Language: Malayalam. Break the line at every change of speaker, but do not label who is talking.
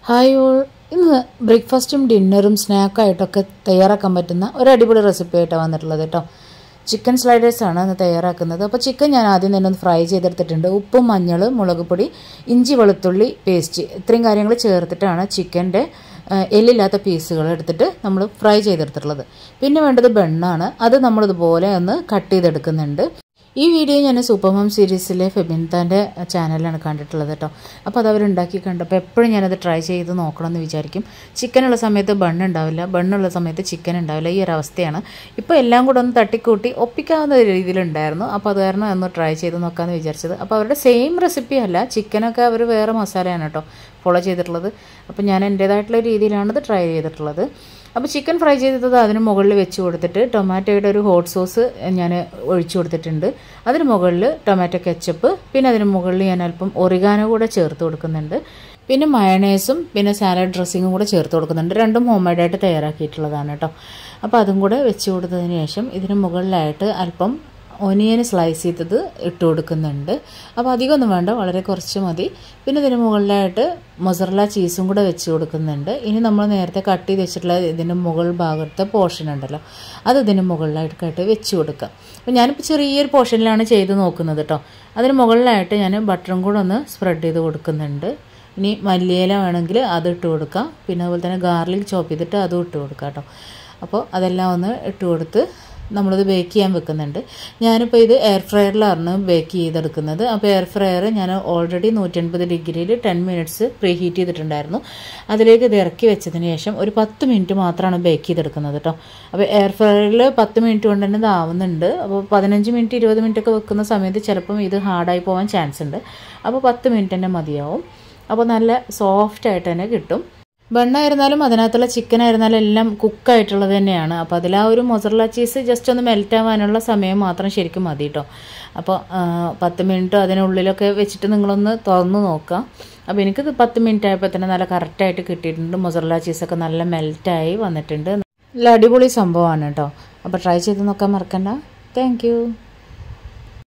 ഹായ് ഓൾ, ഇന്ന് ബ്രേക്ക്ഫാസ്റ്റും ഡിന്നറും സ്നാക്കായിട്ടൊക്കെ തയ്യാറാക്കാൻ പറ്റുന്ന ഒരു അടിപൊളി റെസിപ്പി ആയിട്ടാണ് വന്നിട്ടുള്ളത് കേട്ടോ. ചിക്കൻ സ്ലൈഡേഴ്സാണ് ഇന്ന് തയ്യാറാക്കുന്നത്. അപ്പോൾ ചിക്കൻ ഞാൻ ആദ്യം തന്നെ ഒന്ന് ഫ്രൈ ചെയ്തെടുത്തിട്ടുണ്ട്. ഉപ്പും മഞ്ഞൾ, മുളക് പൊടി, ഇഞ്ചി വെളുത്തുള്ളി പേസ്റ്റ്, ഇത്രയും കാര്യങ്ങൾ ചേർത്തിട്ടാണ് ചിക്കൻ്റെ എല്ലില്ലാത്ത പീസുകൾ എടുത്തിട്ട് നമ്മൾ ഫ്രൈ ചെയ്തെടുത്തിട്ടുള്ളത്. പിന്നെ വേണ്ടത് ബണ്ണാണ്. അത് നമ്മളിതുപോലെ ഒന്ന് കട്ട് ചെയ്തെടുക്കുന്നുണ്ട്. ഈ വീഡിയോ ഞാൻ സൂപ്പർ ഹോം സീരീസിലെ ഫെബിൻതാൻ്റെ ചാനലിലാണ് കണ്ടിട്ടുള്ളത് കേട്ടോ. അപ്പോൾ അത് അവരുണ്ടാക്കി കണ്ടപ്പോൾ എപ്പോഴും ഞാനത് ട്രൈ ചെയ്ത് നോക്കണമെന്ന് വിചാരിക്കും. ചിക്കനുള്ള സമയത്ത് ബണ്ണുണ്ടാവില്ല, ബണ്ണുള്ള സമയത്ത് ചിക്കൻ ഉണ്ടാവില്ല. ഈ ഒരു അവസ്ഥയാണ്. ഇപ്പോൾ എല്ലാം കൂടെ ഒന്ന് തട്ടിക്കൂട്ടി ഒപ്പിക്കാവുന്ന രീതിയിലുണ്ടായിരുന്നു. അപ്പോൾ അത് കാരണം ഒന്ന് ട്രൈ ചെയ്ത് നോക്കാമെന്ന് വിചാരിച്ചത്. അപ്പോൾ അവരുടെ സെയിം റെസിപ്പി അല്ല, ചിക്കനൊക്കെ അവർ വേറെ മസാലയാണ് കേട്ടോ ഫോളോ ചെയ്തിട്ടുള്ളത്. അപ്പോൾ ഞാൻ എൻ്റേതായിട്ടുള്ള രീതിയിലാണിത് ട്രൈ ചെയ്തിട്ടുള്ളത്. അപ്പോൾ ചിക്കൻ ഫ്രൈ ചെയ്തത് അതിന് മുകളിൽ വെച്ച് കൊടുത്തിട്ട് ടൊമാറ്റോയുടെ ഒരു ഹോട്ട് സോസ് ഞാൻ ഒഴിച്ചു കൊടുത്തിട്ടുണ്ട്. അതിന് മുകളിൽ ടൊമാറ്റോ കെച്ചപ്പ്, പിന്നെ അതിന് മുകളിൽ ഞാൻ അല്പം ഒറിഗാനോ കൂടെ ചേർത്ത് കൊടുക്കുന്നുണ്ട്. പിന്നെ മയണൈസും പിന്നെ സാലഡ് ഡ്രസ്സിങ്ങും കൂടെ ചേർത്ത് കൊടുക്കുന്നുണ്ട്. രണ്ടും ഹോം മെയ്ഡായിട്ട് തയ്യാറാക്കിയിട്ടുള്ളതാണ് കേട്ടോ. അപ്പോൾ അതും കൂടെ വെച്ച് കൊടുത്തതിന് ശേഷം ഇതിന് മുകളിലായിട്ട് അല്പം ഒനിയൻ സ്ലൈസ് ചെയ്തത് ഇട്ട് കൊടുക്കുന്നുണ്ട്. അപ്പോൾ അധികമൊന്നും വേണ്ട, വളരെ കുറച്ച് മതി. പിന്നെ ഇതിന് മുകളിലായിട്ട് മൊസറല്ല ചീസും കൂടെ വെച്ച് കൊടുക്കുന്നുണ്ട്. ഇനി നമ്മൾ നേരത്തെ കട്ട് ചെയ്ത് വെച്ചിട്ടുള്ള ഇതിൻ്റെ മുകൾ ഭാഗത്തെ പോർഷൻ ഉണ്ടല്ലോ, അത് ഇതിന് മുകളിലായിട്ട് വെച്ച് കൊടുക്കുക. അപ്പോൾ ഞാനിപ്പോൾ ചെറിയൊരു പോർഷനിലാണ് ചെയ്ത് നോക്കുന്നത് കേട്ടോ. അതിന് മുകളിലായിട്ട് ഞാൻ ബട്ടറും കൂടെ ഒന്ന് സ്പ്രെഡ് ചെയ്ത് കൊടുക്കുന്നുണ്ട്. ഇനി മല്ലിയില വേണമെങ്കിൽ അത് ഇട്ട് കൊടുക്കാം. പിന്നെ അതുപോലെ തന്നെ ഗാർലിക് ചോപ്പ് ചെയ്തിട്ട് അതും ഇട്ട് കൊടുക്കാം കേട്ടോ. അപ്പോൾ അതെല്ലാം ഒന്ന് ഇട്ട് കൊടുത്ത് നമ്മളിത് ബേക്ക് ചെയ്യാൻ വെക്കുന്നുണ്ട്. ഞാനിപ്പോൾ ഇത് എയർ ഫ്രയറിലാണ് ബേക്ക് ചെയ്തെടുക്കുന്നത്. അപ്പോൾ എയർ ഫ്രയർ ഞാൻ ഓൾറെഡി 180 ഡിഗ്രിയിൽ 10 മിനിറ്റ്സ് പ്രീ ഹീറ്റ് ചെയ്തിട്ടുണ്ടായിരുന്നു. അതിലേക്ക് ഇത് ഇറക്കി വെച്ചതിന് ശേഷം ഒരു 10 മിനിറ്റ് മാത്രമാണ് ബേക്ക് ചെയ്തെടുക്കുന്നത് കേട്ടോ. അപ്പോൾ എയർ ഫ്രയറിൽ 10 മിനിറ്റ് കൊണ്ട് തന്നെ ഇതാവുന്നുണ്ട്. അപ്പോൾ 15 മിനിറ്റ് 20 മിനിറ്റ് ഒക്കെ വെക്കുന്ന സമയത്ത് ചിലപ്പം ഇത് ഹാർഡായി പോകാൻ ചാൻസ് ഉണ്ട്. അപ്പോൾ 10 മിനിറ്റ് തന്നെ മതിയാവും. അപ്പോൾ നല്ല സോഫ്റ്റായിട്ട് തന്നെ കിട്ടും. ബണ്ണായിരുന്നാലും അതിനകത്തുള്ള ചിക്കൻ ആയിരുന്നാലും എല്ലാം കുക്കായിട്ടുള്ളത് തന്നെയാണ്. അപ്പോൾ അതിൽ ആ ഒരു മൊസറല്ല ചീസ് ജസ്റ്റ് ഒന്ന് മെൽറ്റ് ആവാനുള്ള സമയം മാത്രം ശരിക്കും മതി കേട്ടോ. അപ്പോൾ 10 മിനിറ്റ് അതിനുള്ളിലൊക്കെ വെച്ചിട്ട് നിങ്ങളൊന്ന് തുറന്ന് നോക്കാം. അപ്പോൾ എനിക്കിത് 10 മിനിറ്റ് ആയപ്പോൾ തന്നെ നല്ല കറക്റ്റായിട്ട് കിട്ടിയിട്ടുണ്ട്. മൊസറല്ല ചീസൊക്കെ നല്ല മെൽറ്റായി വന്നിട്ടുണ്ട്. നല്ല അടിപൊളി സംഭവമാണ് കേട്ടോ. അപ്പോൾ ട്രൈ ചെയ്ത് നോക്കാൻ മറക്കണ്ട. താങ്ക്